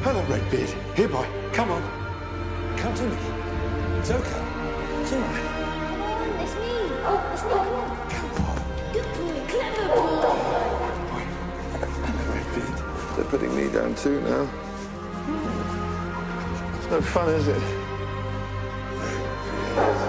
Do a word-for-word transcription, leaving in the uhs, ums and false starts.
Hello, Redbeard. Here, boy. Come on. Come to me. It's okay. It's all right. Come on, it's me. Oh, it's me. Come on. Come on. Good boy. Clever boy. Hello, Redbeard. They're putting me down too now. It's no fun, is it? Redbeard.